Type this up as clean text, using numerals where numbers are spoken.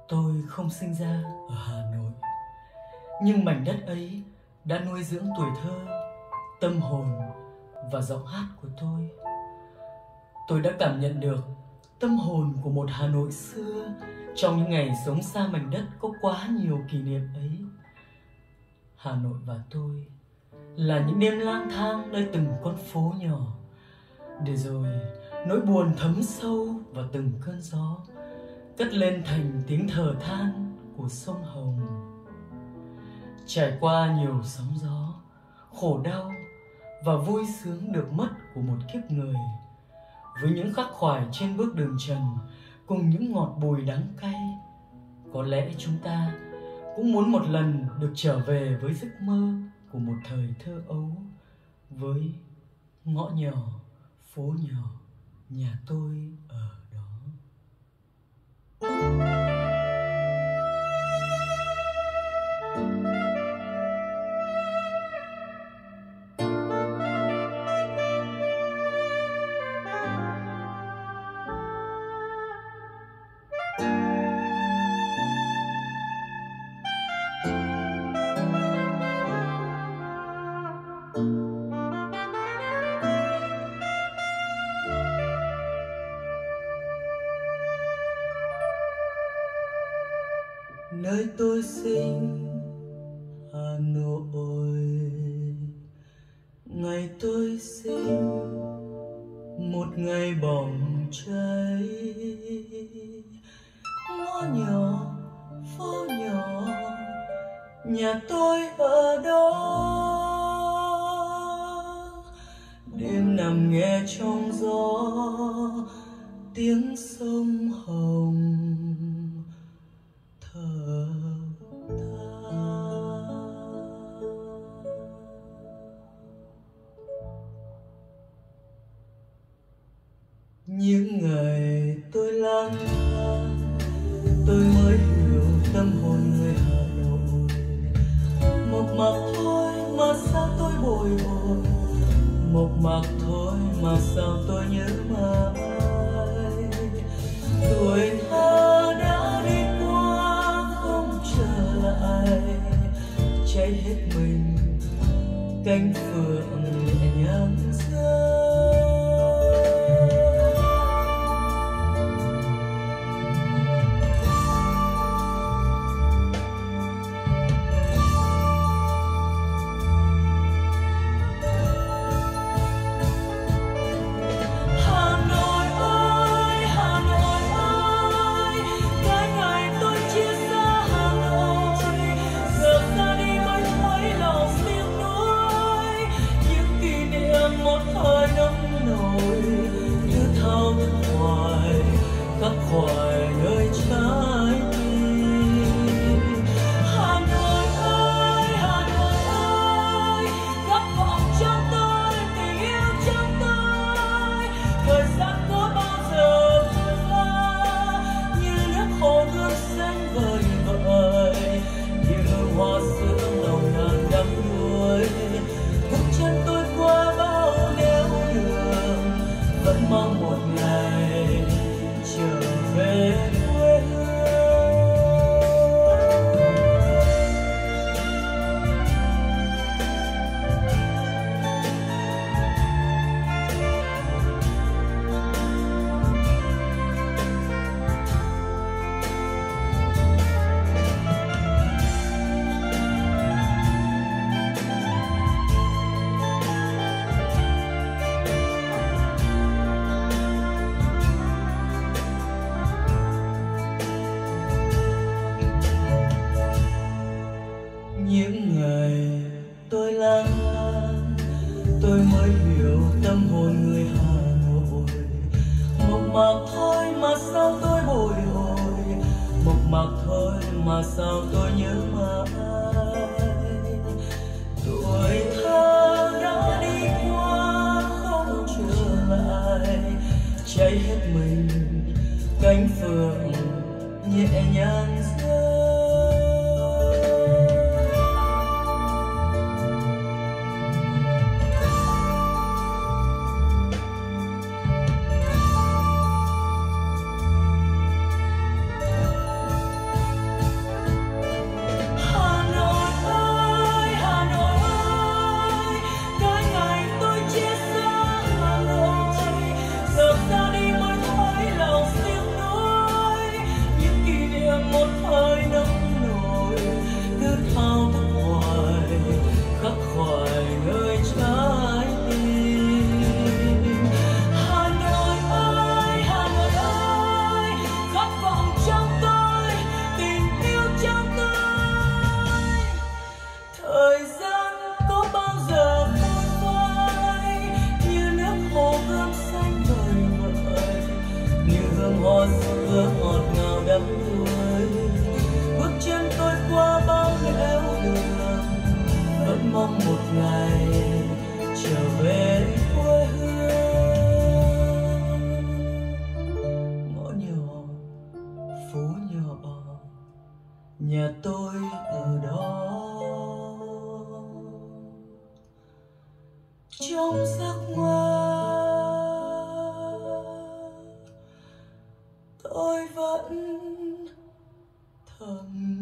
Tôi không sinh ra ở Hà Nội, nhưng mảnh đất ấy đã nuôi dưỡng tuổi thơ, tâm hồn và giọng hát của tôi. Tôi đã cảm nhận được tâm hồn của một Hà Nội xưa trong những ngày sống xa mảnh đất có quá nhiều kỷ niệm ấy. Hà Nội và tôi là những đêm lang thang nơi từng con phố nhỏ, để rồi nỗi buồn thấm sâu vào từng cơn gió, cất lên thành tiếng thở than của sông Hồng. Trải qua nhiều sóng gió, khổ đau và vui sướng được mất của một kiếp người, với những khắc khoải trên bước đường trần cùng những ngọt bùi đắng cay, có lẽ chúng ta cũng muốn một lần được trở về với giấc mơ của một thời thơ ấu, với ngõ nhỏ, phố nhỏ, nhà tôi ở đó. Nơi tôi sinh Hà Nội, ngày tôi sinh một ngày bỏng cháy. Ngõ nhỏ, phố nhỏ, nhà tôi ở đó. Đêm nằm nghe trong gió tiếng sông Hồng thở than. Những ngày tôi lang thang, tôi mới hiểu tâm hồn người Hà Nội. Một mặc thôi mà sao tôi bồi hồi, một mặc thôi mà sao tôi nhớ mãi. Tuổi thơ đã đi qua không trở lại, cháy hết mình cánh phượng nhẹ nhàng rơi. Khắc khoải nơi trái tim. Hà Nội ơi, Hà Nội ơi, khát vọng trong tôi, tình yêu trong tôi. Thời gian có bao giờ vượt qua, như nước hồ gươm xanh vời vợi, như hoa sữa nồng nàn đắm đuối. Bước chân tôi qua bao nẻo đường, vẫn mong một ngày trở về quê hương. Những ngày tôi lang thang, tôi mới hiểu tâm hồn người Hà Nội. Một mặc thôi mà sao tôi bồi hồi, một mặc thôi mà sao tôi nhớ mãi. Tuổi thơ đã đi qua không trở lại, cháy hết mình cánh phượng nhẹ nhàng rơi. thơ ngọt ngào đắm đuối. Bước chân tôi qua bao nẻo đường, vẫn mong một ngày trở về quê hương. Ngõ nhỏ, phố nhỏ, nhà tôi ở đó. Trong giấc mơ tôi vẫn thầm